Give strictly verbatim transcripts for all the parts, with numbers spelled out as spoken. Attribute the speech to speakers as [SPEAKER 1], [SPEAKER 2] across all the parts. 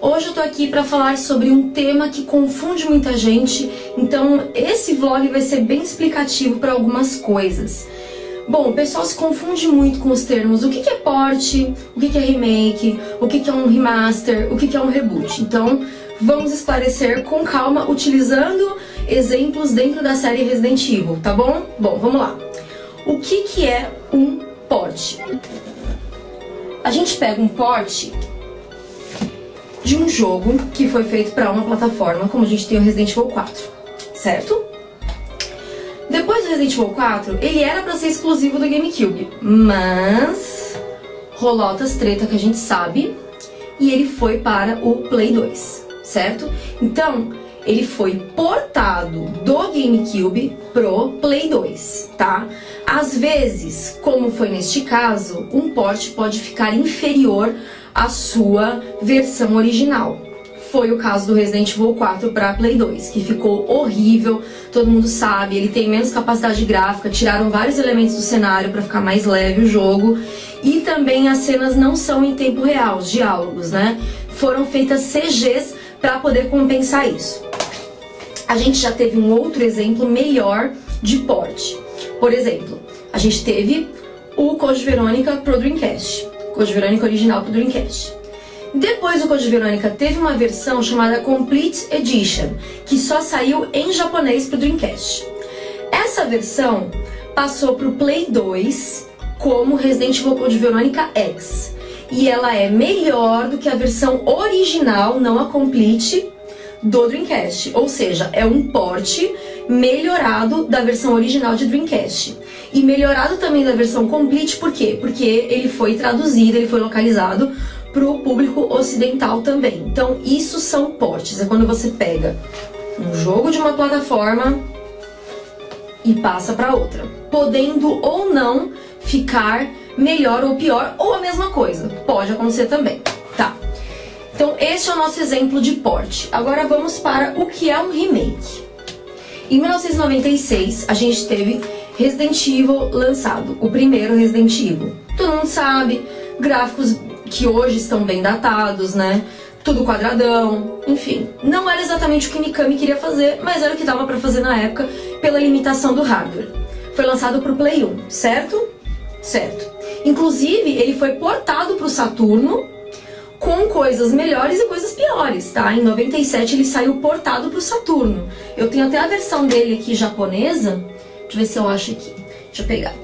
[SPEAKER 1] Hoje eu tô aqui pra falar sobre um tema que confunde muita gente, então esse vlog vai ser bem explicativo para algumas coisas. Bom, o pessoal se confunde muito com os termos o que que é port, o que que é remake, o que que é um remaster, o que que é um reboot. Então vamos esclarecer com calma, utilizando exemplos dentro da série Resident Evil, tá bom? Bom, vamos lá. O que que é um port? A gente pega um port de um jogo que foi feito para uma plataforma, como a gente tem o Resident Evil quatro, certo? Depois do Resident Evil quatro, ele era para ser exclusivo do GameCube, mas rolou outras treta que a gente sabe, e ele foi para o Play dois, certo? Então, ele foi portado do GameCube pro Play dois, tá? Às vezes, como foi neste caso, um port pode ficar inferior à sua versão original. Foi o caso do Resident Evil quatro para Play dois, que ficou horrível, todo mundo sabe, ele tem menos capacidade gráfica, tiraram vários elementos do cenário para ficar mais leve o jogo, e também as cenas não são em tempo real, os diálogos, né? Foram feitas C Gs para poder compensar isso. A gente já teve um outro exemplo melhor de port. Por exemplo, a gente teve o Code Verônica pro Dreamcast, Code Verônica original pro Dreamcast. Depois do Code Verônica teve uma versão chamada Complete Edition, que só saiu em japonês pro Dreamcast. Essa versão passou pro Play dois como Resident Evil Code Verônica X. E ela é melhor do que a versão original, não a Complete, do Dreamcast. Ou seja, é um port melhorado da versão original de Dreamcast. E melhorado também da versão Complete, por quê? Porque ele foi traduzido, ele foi localizado para o público ocidental também. Então, isso são ports. É quando você pega um jogo de uma plataforma e passa para outra, podendo ou não ficar melhor ou pior, ou a mesma coisa. Pode acontecer também, tá? Então, este é o nosso exemplo de port. Agora vamos para o que é um remake. Em mil novecentos e noventa e seis, a gente teve Resident Evil lançado, o primeiro Resident Evil. Todo mundo sabe, gráficos que hoje estão bem datados, né? Tudo quadradão, enfim. Não era exatamente o que Mikami queria fazer, mas era o que dava pra fazer na época pela limitação do hardware. Foi lançado pro Play um, certo? Certo. Inclusive, ele foi portado pro Saturno com coisas melhores e coisas piores, tá? Em noventa e sete ele saiu portado pro Saturno. Eu tenho até a versão dele aqui japonesa. Deixa eu ver se eu acho aqui. Deixa eu pegar.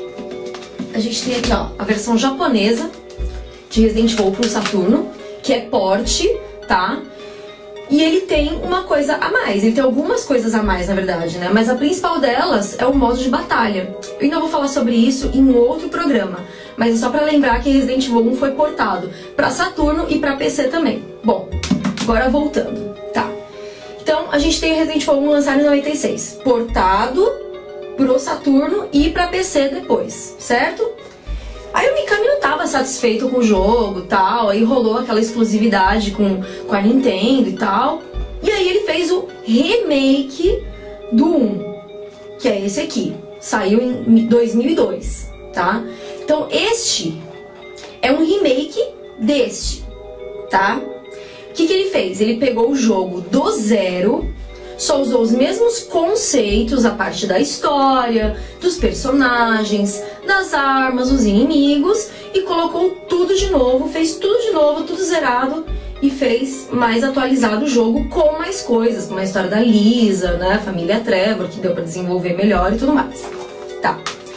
[SPEAKER 1] A gente tem aqui, ó, a versão japonesa de Resident Evil pro Saturno, que é port, tá? E ele tem uma coisa a mais, ele tem algumas coisas a mais, na verdade, né? Mas a principal delas é o modo de batalha. Eu ainda vou falar sobre isso em um outro programa, mas é só pra lembrar que Resident Evil um foi portado pra Saturno e pra P C também. Bom, agora voltando, tá? Então, a gente tem Resident Evil um lançado em noventa e seis, portado pro Saturno e pra P C depois, certo? Aí o Mikami não tava satisfeito com o jogo e tal, aí rolou aquela exclusividade com, com a Nintendo e tal. E aí ele fez o remake do um, que é esse aqui, saiu em dois mil e dois, tá? Então este é um remake deste, tá? O que que ele fez? Ele pegou o jogo do zero, só usou os mesmos conceitos, a parte da história, dos personagens, das armas, os inimigos, e colocou tudo de novo, fez tudo de novo, tudo zerado, e fez mais atualizado o jogo com mais coisas, com a história da Lisa, né, a família Trevor, que deu pra desenvolver melhor e tudo mais. Tá.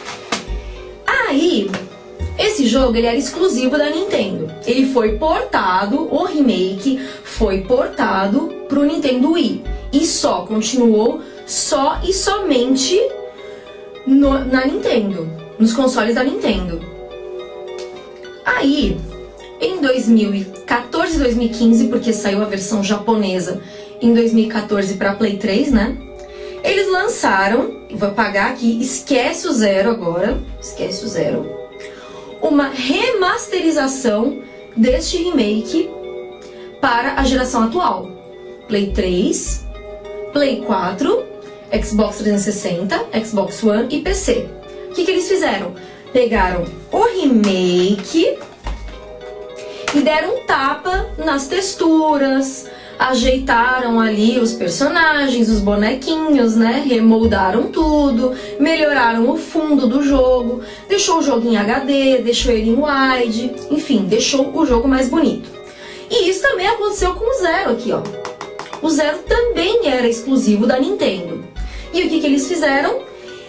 [SPEAKER 1] Aí, esse jogo ele era exclusivo da Nintendo. Ele foi portado, o remake foi portado pro Nintendo Wii. E só continuou só e somente no, na Nintendo, nos consoles da Nintendo. Aí, em dois mil e quatorze, dois mil e quinze, porque saiu a versão japonesa em dois mil e quatorze para Play três, né? Eles lançaram, vou apagar aqui, esquece o zero agora, esquece o zero, uma remasterização deste remake para a geração atual. Play três, Play quatro, Xbox trezentos e sessenta, Xbox One e P C. O que que eles fizeram? Pegaram o remake e deram um tapa nas texturas, ajeitaram ali os personagens, os bonequinhos, né? Remoldaram tudo, melhoraram o fundo do jogo, deixou o jogo em H D, deixou ele em wide, enfim, deixou o jogo mais bonito. E isso também aconteceu com o Zero aqui, ó. O Zero também era exclusivo da Nintendo. E o que que eles fizeram?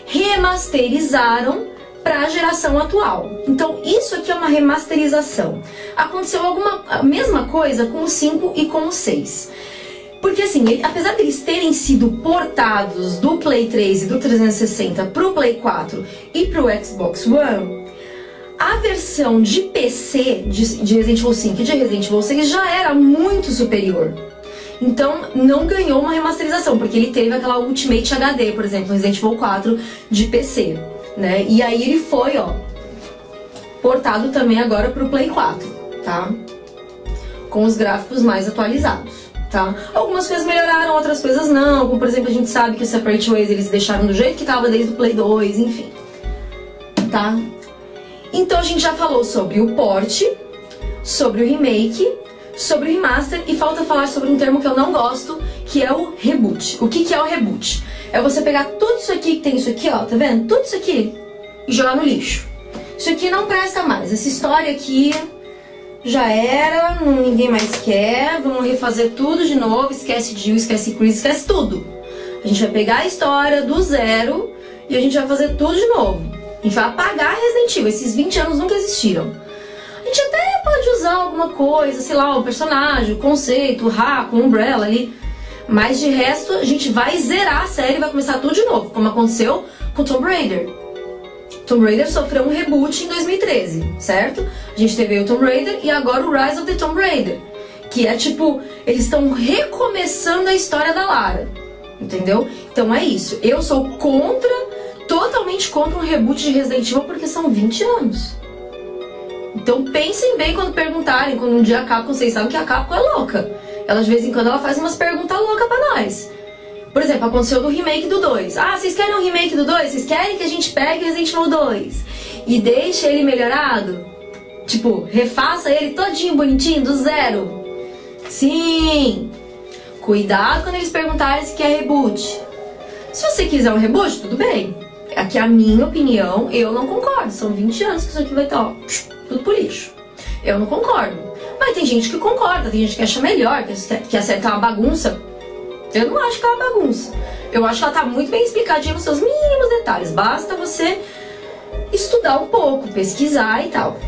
[SPEAKER 1] Remasterizaram para a geração atual. Então isso aqui é uma remasterização. Aconteceu alguma a mesma coisa com o cinco e com o seis. Porque assim, ele, apesar de eles terem sido portados do Play três e do trezentos e sessenta para o Play quatro e para o Xbox One, a versão de P C de, de Resident Evil cinco e de Resident Evil seis já era muito superior. Então não ganhou uma remasterização, porque ele teve aquela Ultimate H D, por exemplo, no Resident Evil quatro de P C, né? E aí ele foi, ó, portado também agora pro Play quatro, tá? Com os gráficos mais atualizados, tá? Algumas coisas melhoraram, outras coisas não, como por exemplo a gente sabe que o Separate Ways eles deixaram do jeito que tava desde o Play dois, enfim, tá? Então a gente já falou sobre o port, sobre o remake, sobre o remaster, e falta falar sobre um termo que eu não gosto, que é o reboot. O que que é o reboot? É você pegar tudo isso aqui que tem isso aqui, ó, tá vendo? Tudo isso aqui e jogar no lixo. Isso aqui não presta mais. Essa história aqui já era, não, ninguém mais quer, vamos refazer tudo de novo, esquece Jill, esquece Chris, esquece tudo. A gente vai pegar a história do zero e a gente vai fazer tudo de novo. A gente vai apagar Resident Evil, esses vinte anos nunca existiram. A gente até pode usar alguma coisa, sei lá, o personagem, o conceito, o Haku, o Umbrella ali. Mas de resto, a gente vai zerar a série e vai começar tudo de novo, como aconteceu com Tomb Raider. Tomb Raider sofreu um reboot em dois mil e treze, certo? A gente teve o Tomb Raider e agora o Rise of the Tomb Raider. Que é tipo, eles estão recomeçando a história da Lara. Entendeu? Então é isso. Eu sou contra, totalmente contra um reboot de Resident Evil porque são vinte anos. Então pensem bem quando perguntarem, quando um dia a Capcom, vocês sabem que a Capcom é louca. Ela de vez em quando ela faz umas perguntas loucas pra nós. Por exemplo, aconteceu do remake do dois. Ah, vocês querem um remake do dois? Vocês querem que a gente pegue o Resident Evil dois e deixe ele melhorado? Tipo, refaça ele todinho bonitinho, do zero? Sim! Cuidado quando eles perguntarem se quer reboot. Se você quiser um reboot, tudo bem. Aqui é a minha opinião, eu não concordo. São vinte anos que isso aqui vai estar, ó, tudo por lixo. Eu não concordo. Mas tem gente que concorda, tem gente que acha melhor, que acerta uma bagunça. Eu não acho que é uma bagunça. Eu acho que ela tá muito bem explicadinha nos seus mínimos detalhes. Basta você estudar um pouco, pesquisar e tal.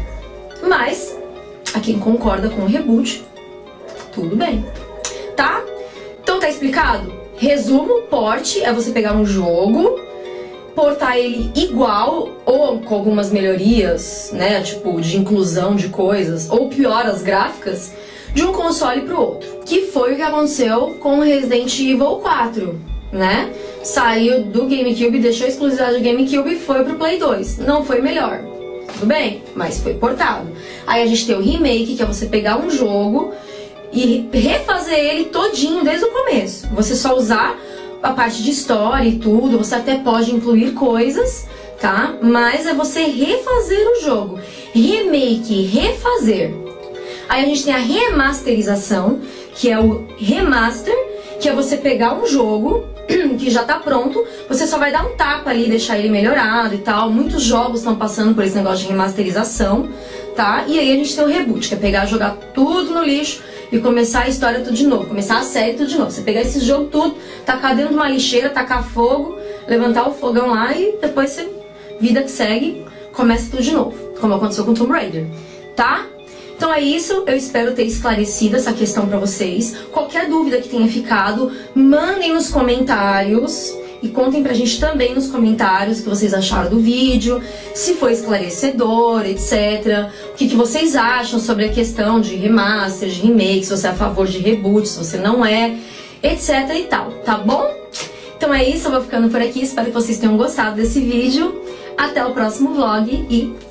[SPEAKER 1] Mas, a quem concorda com o reboot, tudo bem. Tá? Então tá explicado? Resumo, port é você pegar um jogo, portar ele igual ou com algumas melhorias, né, tipo de inclusão de coisas, ou pior, as gráficas, de um console pro outro. Que foi o que aconteceu com Resident Evil quatro, né? Saiu do GameCube, deixou a exclusividade do GameCube e foi pro Play dois. Não foi melhor, tudo bem, mas foi portado. Aí a gente tem o remake, que é você pegar um jogo e refazer ele todinho desde o começo. Você só usar a parte de história e tudo, você até pode incluir coisas, tá? Mas é você refazer o jogo. Remake, refazer. Aí a gente tem a remasterização, que é o remaster, que é você pegar um jogo que já tá pronto, você só vai dar um tapa ali, deixar ele melhorado e tal. Muitos jogos estão passando por esse negócio de remasterização, tá? E aí a gente tem o reboot, que é pegar, jogar tudo no lixo e começar a história tudo de novo, começar a série tudo de novo. Você pegar esse jogo tudo, tacar dentro de uma lixeira, tacar fogo, levantar o fogão lá e depois você, vida que segue, começa tudo de novo, como aconteceu com Tomb Raider, tá? Então é isso, eu espero ter esclarecido essa questão pra vocês. Qualquer dúvida que tenha ficado, mandem nos comentários e contem pra gente também nos comentários o que vocês acharam do vídeo, se foi esclarecedor, etcétera. O que, que vocês acham sobre a questão de remaster, de remake, se você é a favor de reboot, se você não é, etc e tal, tá bom? Então é isso, eu vou ficando por aqui, espero que vocês tenham gostado desse vídeo. Até o próximo vlog e